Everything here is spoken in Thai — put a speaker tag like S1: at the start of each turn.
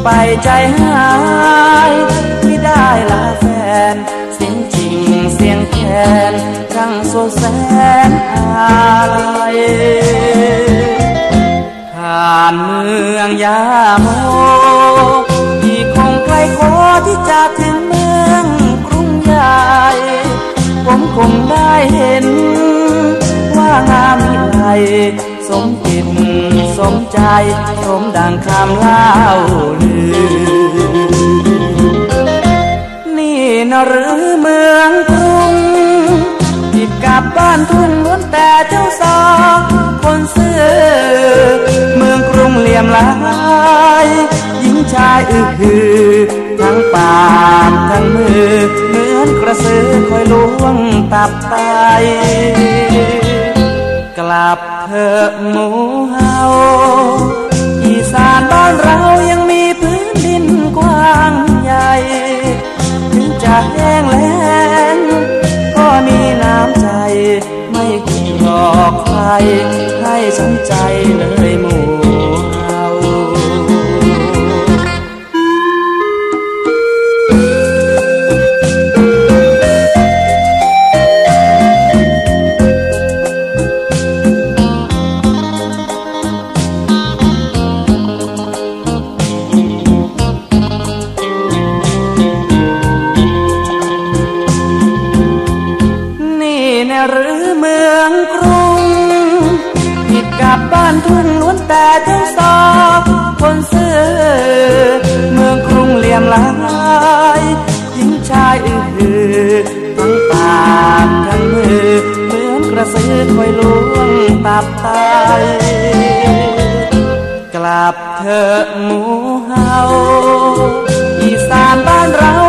S1: ไปใจหายไม่ได้ลาแฟนเสียงจริงเสียงแคนทั้งโซแสนอะไรผ่านเมืองยาโมที่คงไกลโคที่จะถึงเมืองกรุงใหญ่ผมคงได้เห็นว่างามวิไลสมจิตสมใจสมดังคำเล่าลือนี่นหรือเมืองกรุงติดกับบ้านทุ่งล้วนแต่เจ้าสาวคนซื่อเมืองกรุงเหลี่ยมลายหญิงชายหือทั้งปากทั้งมือเหมือนกระสือคอยล้วงตับไตกลับเถอะหมูเฮาอีสานบ้านเรายังมีพื้นดินกว้างใหญ่ถึงจะแห้งแล้งก็มีน้ำใจไม่คิดหลอกใครให้สนใจเลยหมูเฮาหรือเมืองกรุงติดกับบ้านทุ่งล้วนแต่เจ้าสาวคนซื่อเมืองกรุงเหลี่ยมลายหญิงชายหือทั้งปากทั้งมือเหมือนกระสือคอยล้วงตับไตกลับเถอะหมูเฮาอีสานบ้านเรา